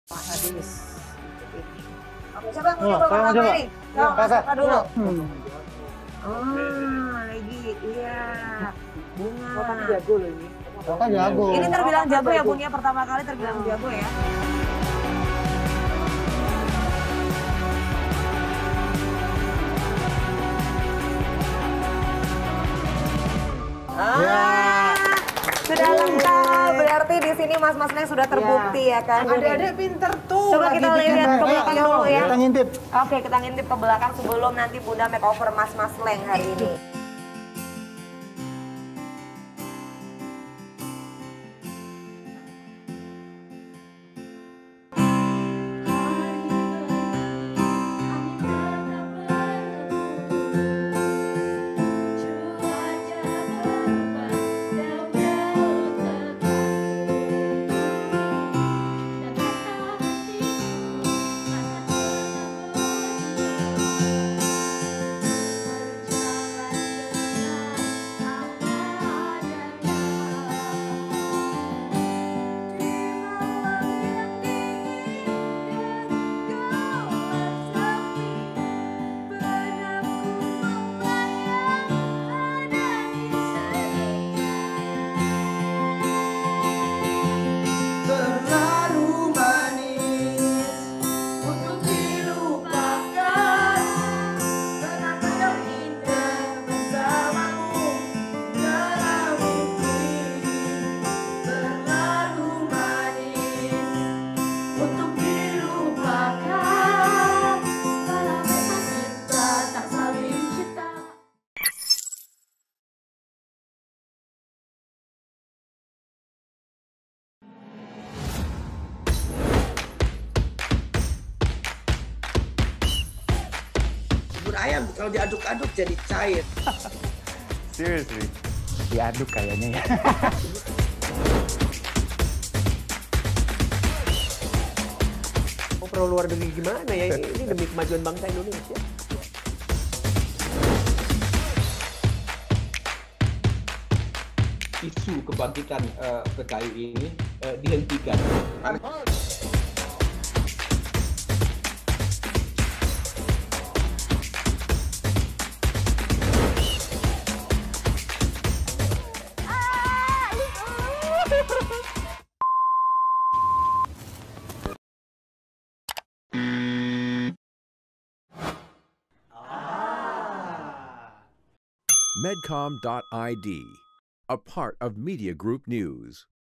Pak Hadis. Oke, siapa yang mau Oh, coba saya mau pertama coba. nih? Coba Mas Kakak. Eka dulu. Hmm. Lagi, iya. Bunga. Kakak jago loh ini. Kakak jago. Ini terbilang Kakak jago ya jago. Bun ya, pertama kali terbilang jago ya. Ya. Sudah lengkap. Berarti di sini Mas-mas Leng sudah terbukti ya kan. Adik-adik pinter tuh. Coba lagi kita bikin lihat ke belakang dulu ya. Kita ngintip. Oke, kita ngintip ke belakang sebelum nanti Bunda makeover Mas-mas Leng hari ini. Terlalu manis untuk dilupakan. Kenapa yang indah bersamamu jarang mungkin. Terlalu manis untuk dilupakan. Kalau memang kita tak saling cinta. Bubur ayam kalau diaduk-aduk jadi cair. Seriously. Diaduk kayaknya ya. Mau perlu luar negeri gimana ya? Ini demi kemajuan bangsa Indonesia. Isu kebangkitan PKI ini dihentikan. Medcom.id, a part of Media Group News.